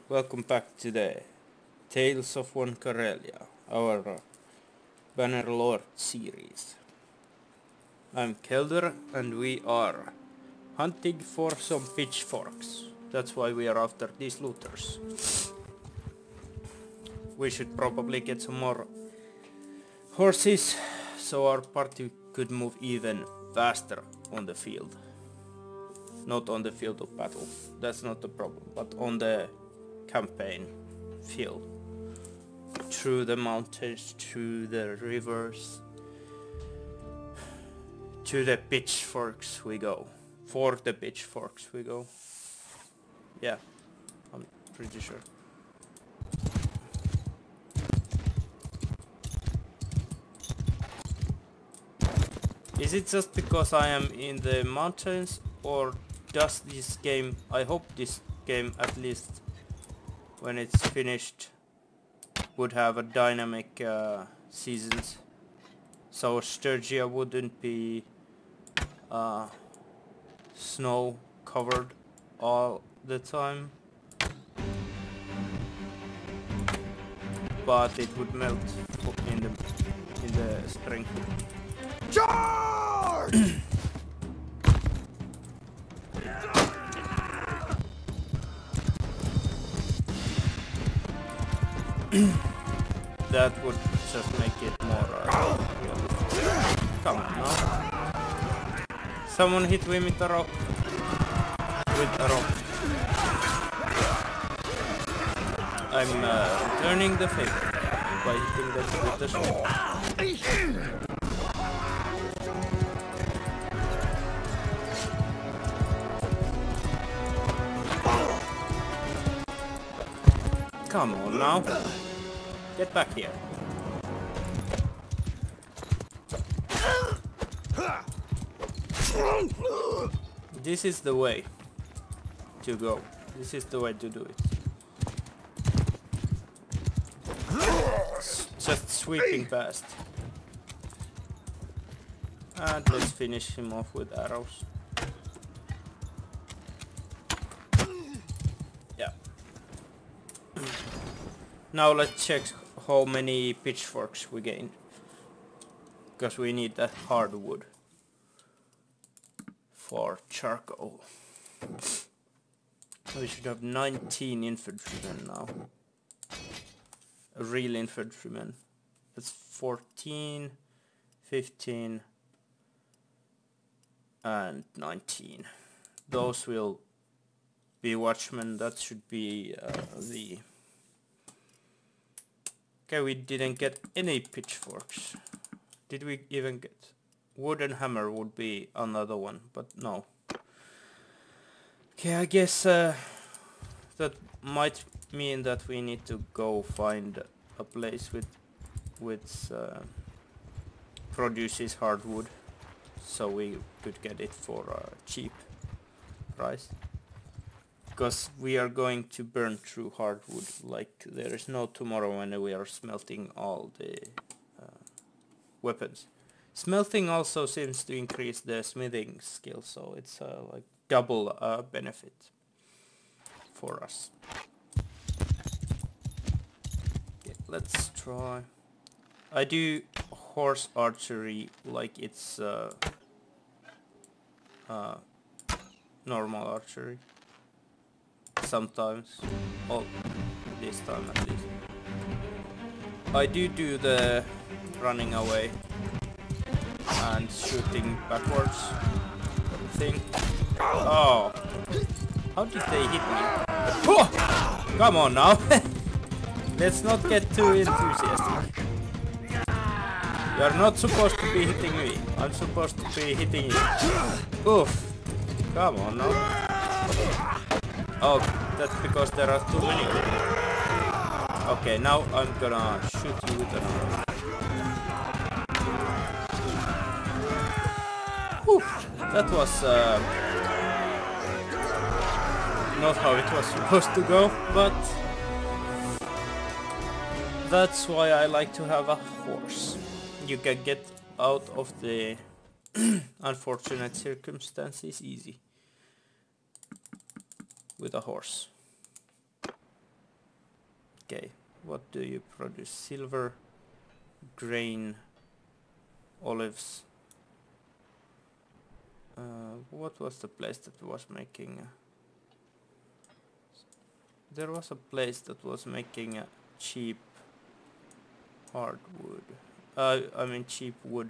Welcome back to the Tales of One Karelia, our Bannerlord series. I'm Kelder and we are hunting for some pitchforks. That's why we are after these looters. We should probably get some more horses so our party could move even faster on the field. Not on the field of battle, that's not the problem, but on the campaign field. Through the mountains, through the rivers, to the pitchforks we go. For the pitchforks we go. Yeah, I'm pretty sure. Is it just because I am in the mountains, or does this game, I hope this game at least when it's finished would have a dynamic seasons, so Sturgia wouldn't be snow covered all the time, but it would melt in the spring. Charge! That would just make it more realistic. Come on now. Someone hit me with a rock. I'm returning the favor by hitting them with the sword. Come on now. Get back here. This is the way to go. This is the way to do it. Just sweeping past. And let's finish him off with arrows. Yeah. Now let's check how many pitchforks we gained. Because we need that hardwood for charcoal. We should have 19 infantrymen now. A real infantryman. That's 14, 15 and 19. Those will be watchmen. That should be the... Okay, we didn't get any pitchforks. Did we even get... Wooden hammer would be another one, but no. Okay, I guess that might mean that we need to go find a place which produces hardwood, so we could get it for a cheap price. Because we are going to burn through hardwood like there is no tomorrow when we are smelting all the weapons. Smelting also seems to increase the smithing skill, so it's like double benefit for us. Okay, let's try. I do horse archery like it's normal archery. Sometimes, oh, this time at least. I do the running away and shooting backwards thing. Oh, how did they hit me? Oh, come on now. Let's not get too enthusiastic. You are not supposed to be hitting me. I'm supposed to be hitting you. Oof. Come on now. Oh, that's because there are too many of them. Okay, now I'm gonna shoot you with an arrow. Whew, that was not how it was supposed to go, but that's why I like to have a horse. You can get out of the unfortunate circumstances easy with a horse. Okay, what do you produce? Silver, grain, olives. What was the place that was making... there was a place that was making cheap hardwood. I mean cheap wood.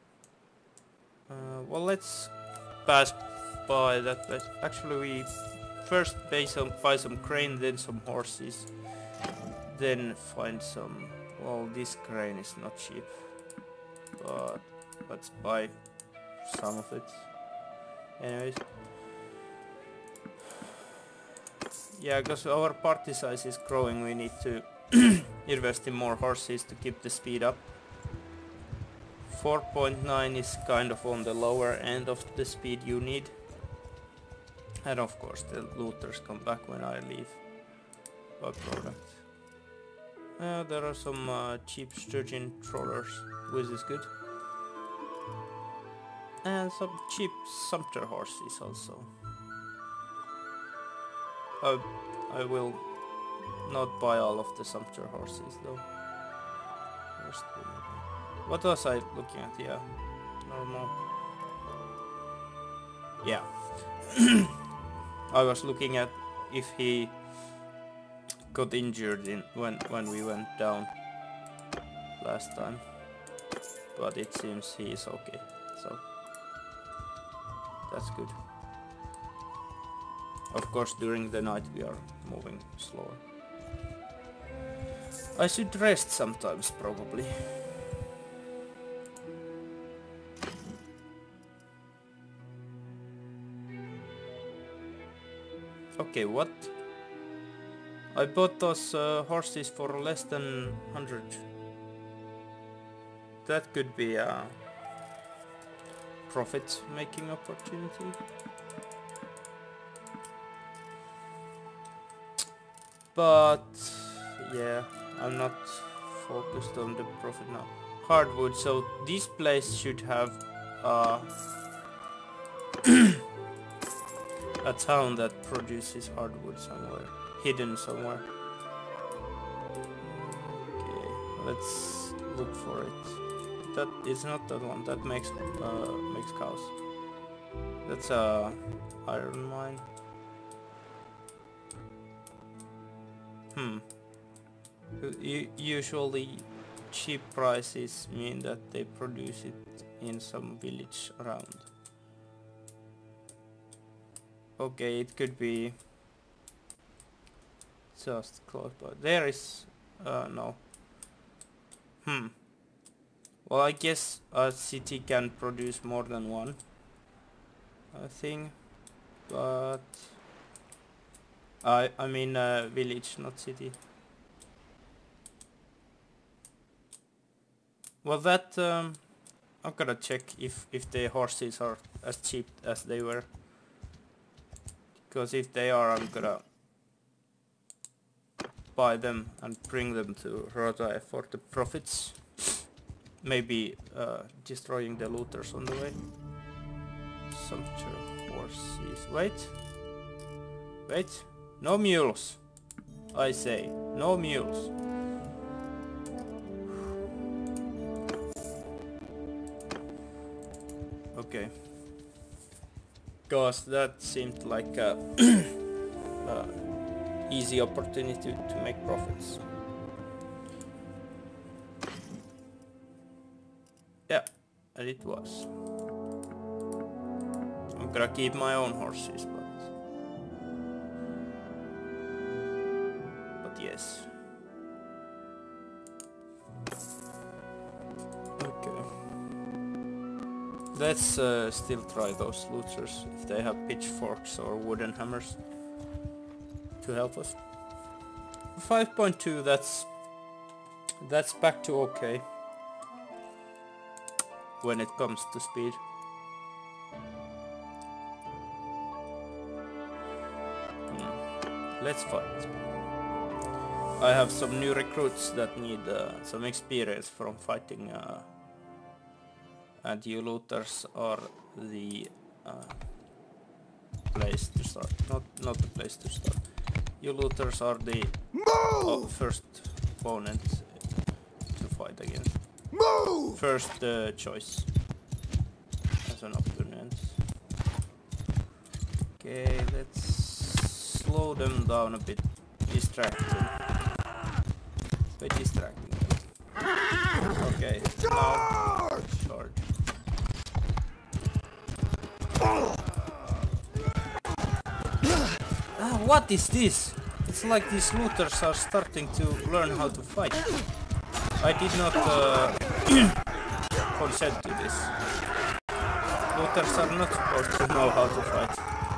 Well, let's pass by that place. Actually, we first buy some grain, then some horses, then find some... well, this grain is not cheap, but let's buy some of it. Anyways. Yeah, because our party size is growing, we need to invest in more horses to keep the speed up. 4.9 is kind of on the lower end of the speed you need. And of course the looters come back when I leave. By product. There are some cheap sturgeon trawlers, which is good. And some cheap sumpter horses also. I will not buy all of the sumpter horses though. What was I looking at? Yeah, normal. Yeah. I was looking at if he got injured when we went down last time, but it seems he is okay, so that's good. Of course, during the night we are moving slower. I should rest sometimes, probably. Okay, what? I bought those horses for less than 100. That could be a profit-making opportunity. But yeah, I'm not focused on the profit now. Hardwood, so this place should have a town that produces hardwood somewhere, hidden somewhere. Okay, let's look for it. That is not that one. That makes cows. That's a iron mine. Usually cheap prices mean that they produce it in some village around. Okay, it could be just close by. There is no. Well, I guess a city can produce more than one thing, but I mean village, not city. Well, that I'm gonna check if the horses are as cheap as they were, because if they are, I'm gonna buy them and bring them to Rhodae for the profits. Maybe destroying the looters on the way. Sumpter horses. Wait, no mules. I say, no mules. Okay. Because that seemed like a easy opportunity to make profits. Yeah, and it was. I'm gonna keep my own horses, but yes. Okay. Let's still try those looters if they have pitchforks or wooden hammers to help us. 5.2, that's back to okay when it comes to speed. Let's fight. I have some new recruits that need some experience from fighting, and you looters are the place to start. Not the place to start. You looters are the first opponent to fight against. First choice as an opponent. Okay, let's slow them down a bit. Distract them. By distracting them. Okay, now charge. What is this? It's like these looters are starting to learn how to fight. I did not consent to this. Looters are not supposed to know how to fight.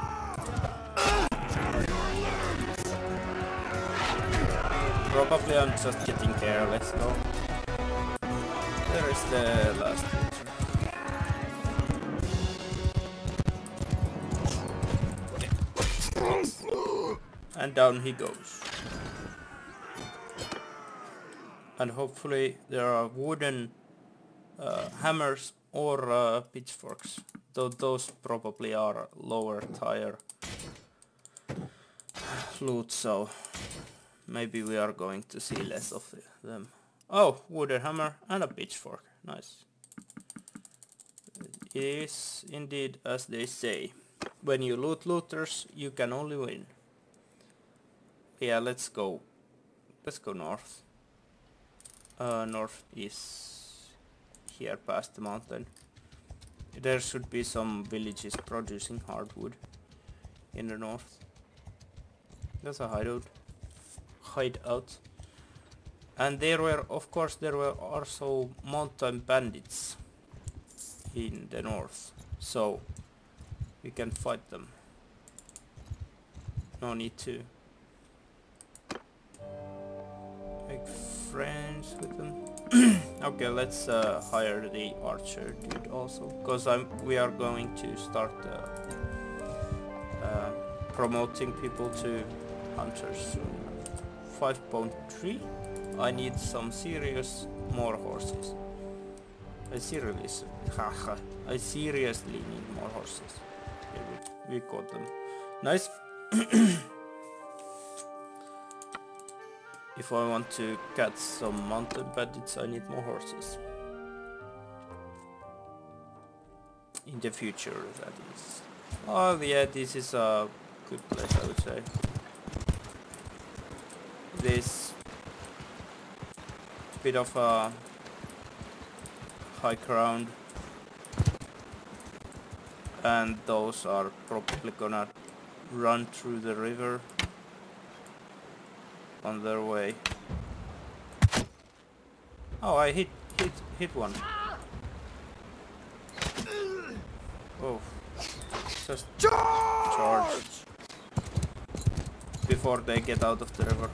Probably I'm just getting careless though. There is the last looter. And down he goes. And hopefully there are wooden hammers or pitchforks. Though those probably are lower tier loot, so maybe we are going to see less of them. Oh, wooden hammer and a pitchfork. Nice. It is indeed as they say. When you loot looters, you can only win. Yeah, let's go. Let's go north. North is here past the mountain. There should be some villages producing hardwood in the north. There's a hideout. And there were, of course, there were also mountain bandits in the north. So we can fight them. No need to make friends with them. Okay, let's hire the archer dude also, because we are going to start promoting people to hunters soon. 5.3. I need some serious more horses. I seriously need more horses. Here we got them. Nice. If I want to catch some mountain bandits, I need more horses. In the future, that is. Oh yeah, this is a good place, I would say. This bit of a high ground, and those are probably gonna run through the river on their way. Oh, I hit one. Oh, just charge before they get out of the river.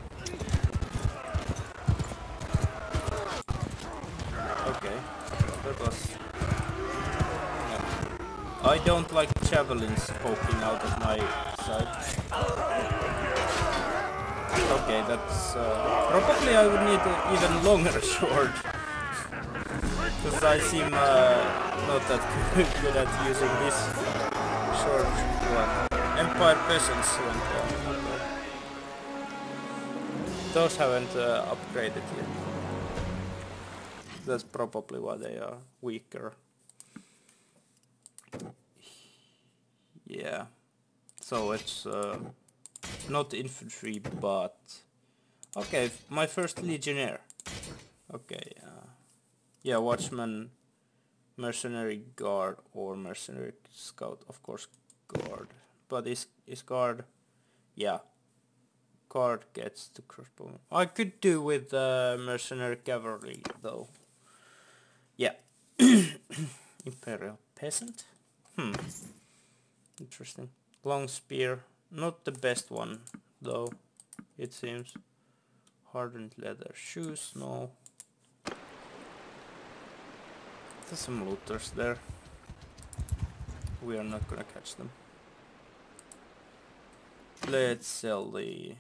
Okay, that was... Yeah. I don't like javelins poking out of my side. Okay, that's... probably I would need an even longer sword. Because I seem not that good at using this short one. Empire Peasants went okay. Those haven't upgraded yet. That's probably why they are weaker. Yeah. So it's not infantry, but... Okay, my first legionnaire. Okay, yeah, watchman, mercenary guard, or mercenary scout. Of course, guard. But is guard... Yeah. Guard gets the crossbow. I could do with mercenary cavalry, though. Yeah. Imperial peasant? Interesting. Long spear. Not the best one, though, it seems. Hardened leather shoes, no. There's some looters there. We are not gonna catch them. Let's sell the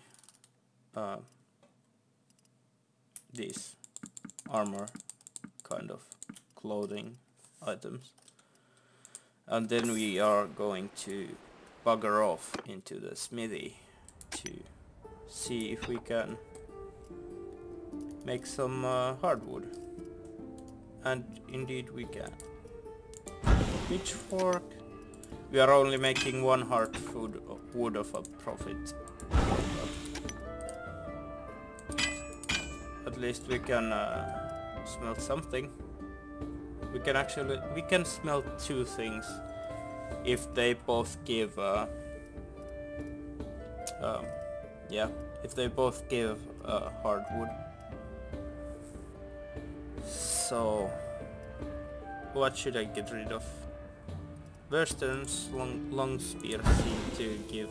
these armor kind of clothing items. And then we are going to bugger off into the smithy to see if we can make some hardwood. And indeed we can. Pitchfork. We are only making one wood of a profit. At least we can smelt something. We can smelt two things if they both give if they both give hardwood. So what should I get rid of? Western's long spear seem to give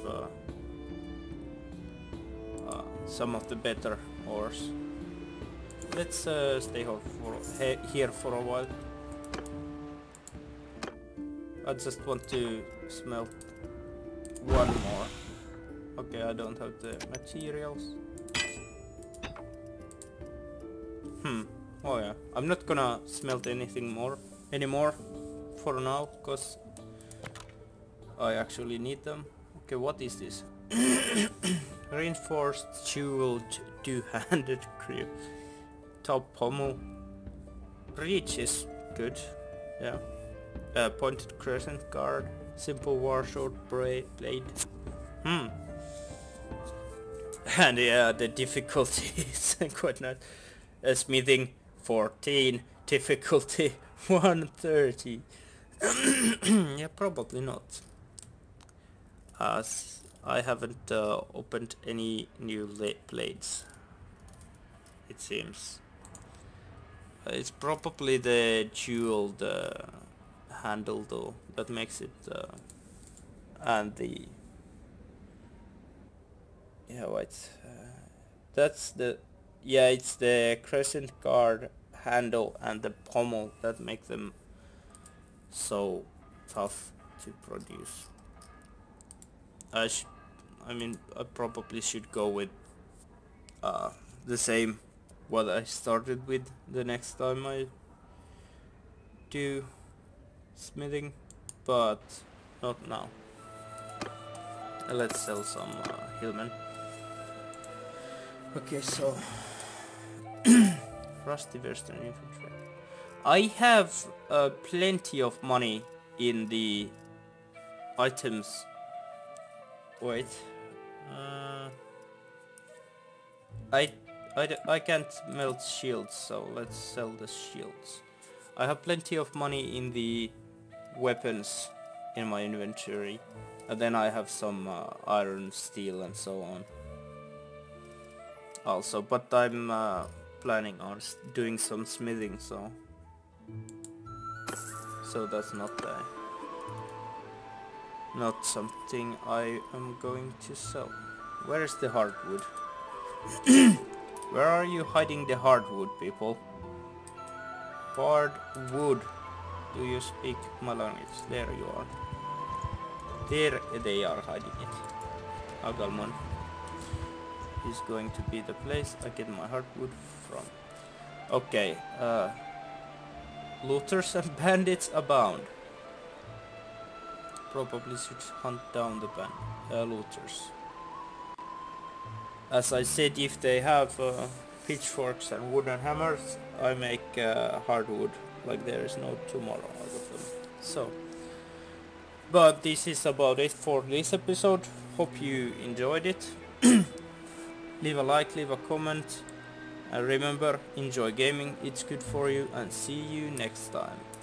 some of the better ores. Let's stay here for a while. I just want to smelt one more. Okay, I don't have the materials. Oh yeah, I'm not gonna smelt anything anymore for now, because I actually need them. Okay, what is this? Reinforced jeweled two-handed grip. Top pommel. Reach is good. Yeah. Pointed crescent guard. Simple war sword blade. And yeah, the difficulty is quite nice. Smithing 14, difficulty 130. Yeah, probably not. As I haven't opened any new blades, it seems. It's probably the jeweled handle though that makes it and the that's the it's the crescent guard handle and the pommel that make them so tough to produce. I probably should go with the same what I started with the next time I do smithing, but not now. Let's sell some Hillman. Okay, so Rusty Western Infantry. I have plenty of money in the items. Wait, I can't melt shields, so let's sell the shields. I have plenty of money in the weapons in my inventory, and then I have some iron, steel and so on also, but I'm planning on doing some smithing, so that's not something I am going to sell. Where is the hardwood? Where are you hiding the hardwood, people? Hardwood. Do you speak my language? There you are. There they are hiding it. Agalman is going to be the place I get my hardwood from. Okay, looters and bandits abound. Probably should hunt down the looters. As I said, if they have pitchforks and wooden hammers, I make hardwood like there is no tomorrow out of them. So, but this is about it for this episode. Hope you enjoyed it. Leave a like, leave a comment, and remember, enjoy gaming, it's good for you, and see you next time.